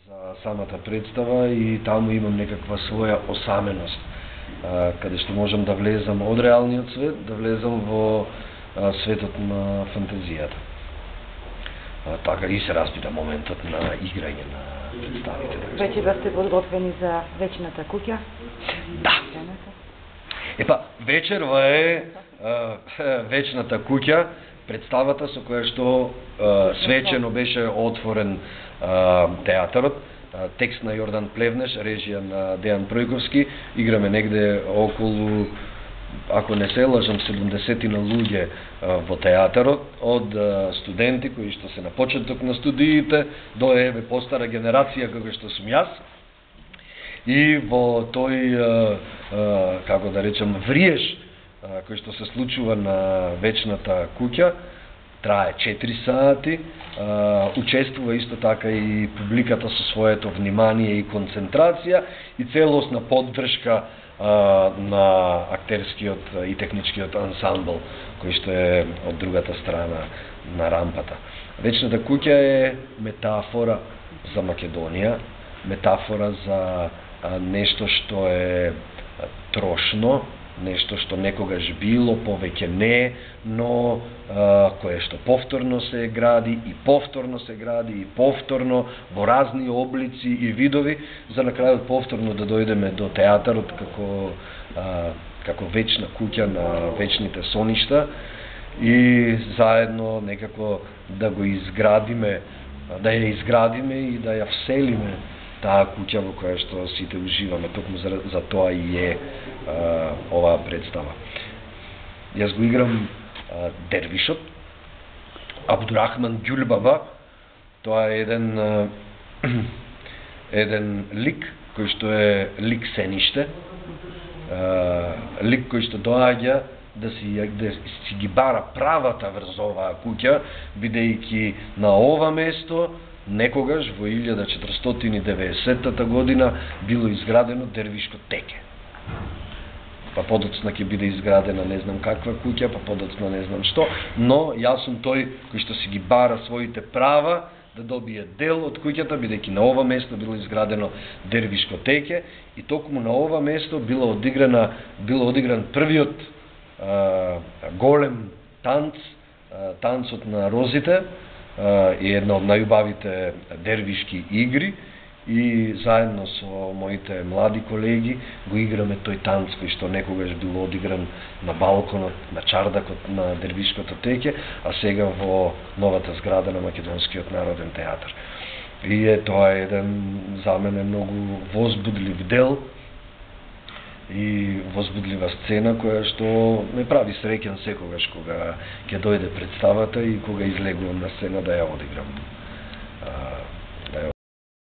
за самата представа и таму имам некаква своја осаменост, каде што можам да влезам од реалниот свет, да влезам во светот на фантазијата. Така и се распита моментот на играње на представите. Веќе да сте подготвени за вечната куќа? Да. Епа, вечерва е вечната куќа, представата со која што свечено беше отворен театарот, текст на Јордан Плевнеш, режија на Дејан Пројковски. Играме негде околу, ако не се лажам, 70 луѓе во театарот, од студенти кои што се на почеток на студиите до еве постара генерација како што сум јас. И во тој, како да речем, вриеш кој што се случува на вечната куќа, трае 4 сати, учествува исто така и публиката со своето внимание и концентрација и целосна поддршка на актерскиот и техничкиот ансамбл кој што е од другата страна на рампата. Вечната куќа е метафора за Македонија, метафора за нешто што е трошно, нешто што некогаш било, повеќе не, но кое што повторно се гради и повторно се гради и повторно во разни облици и видови, за на крајот повторно да дојдеме до театарот како вечна куќа на вечните соништа и заедно некако да го изградиме, да ја изградиме и да ја вселиме таа куќа во која што сите уживаме. Токму за тоа и е оваа представа. Јас го играм Дервишот, Абдурахман Ѓулбаба. Тоа е еден лик кој што е лик сениште, лик кој што доаѓа да си ги бара правата врз оваа куќа, бидејќи на ова место некогаш во 1490 година било изградено Дервишко теке. Па подоцна ќе биде изградена не знам каква куќа, па подоцна не знам што, но јас сум тој кој што си ги бара своите права да добие дел од куќата, бидејќи на ова место било изградено Дервишко теке и токму на ова место било одигран првиот голем танц, танцот на розите, и една од најубавите дервишки игри, и заедно со моите млади колеги го играме тој танц кој што некогаш бил одигран на балконот, на чардакот на Дервишкото теке, а сега во новата зграда на Македонскиот народен театар. И тоа е еден за мене многу возбудлив дел и возбудлива сцена која што ме прави среќен секогаш кога ќе дојде представата и кога излегувам на сцена да ја одиграм.